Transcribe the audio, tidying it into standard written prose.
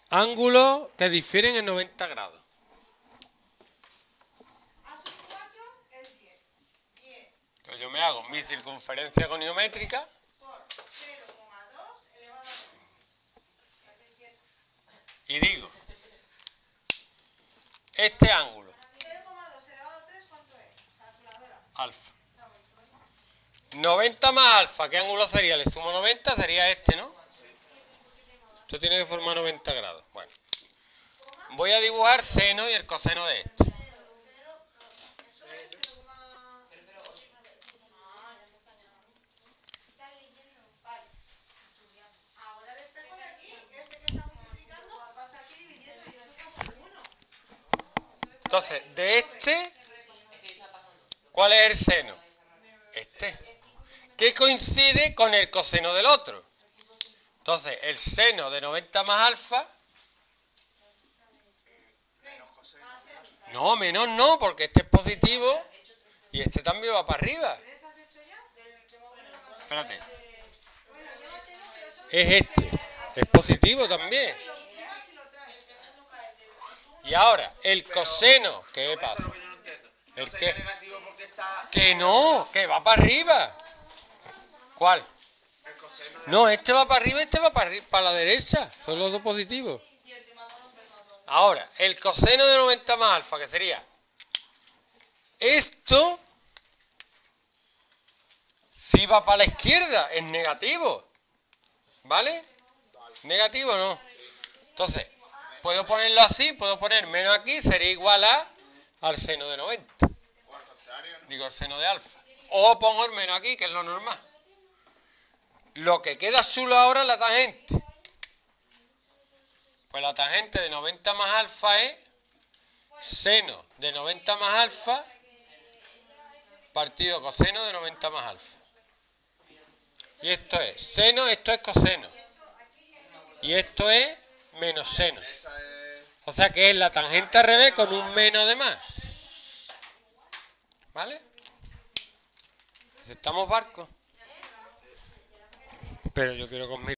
Ángulos que difieren en 90 grados. A sub 4 es 10. 10 Entonces yo me hago mi circunferencia goniométrica por 0,2 elevado a 3. y digo, este ángulo, 0,2 elevado a 3, ¿cuánto es? Calculadora. alfa. 90 más alfa, ¿qué ángulo sería? Le sumo 90, sería este, ¿no? Esto tiene que formar 90 grados. Bueno, voy a dibujar seno y el coseno de este. Eso es 0,... Vale. Ahora el espejo de aquí, este que está multiplicando, pasa aquí dividiendo y eso es 1. Entonces, de este, ¿cuál es el seno? Este. Que coincide con el coseno del otro. Entonces, el seno de 90 más alfa... No, menos no, porque este es positivo y este también va para arriba. ¿Tres has hecho ya? Espérate. Bueno, llévatelo, pero son... Es este. Es positivo también. Lo llevas y lo traes. Y ahora, el coseno, ¿qué pasa? ¿El qué? Que no, que va para arriba. ¿Cuál? No, este va para arriba y este va para la derecha. Son los dos positivos. Ahora, el coseno de 90 más alfa, que sería esto, si va para la izquierda, es negativo. ¿Vale? ¿Negativo o no? Entonces, puedo ponerlo así, puedo poner menos aquí, sería igual al seno de 90. Digo, el seno de alfa. O pongo el menos aquí, que es lo normal. Lo que queda solo ahora es la tangente. Pues la tangente de 90 más alfa es seno de 90 más alfa partido coseno de 90 más alfa. Y esto es seno, esto es coseno. Y esto es menos seno. O sea que es la tangente al revés con un menos de más. ¿Vale? Estamos barcos. Pero yo quiero con mi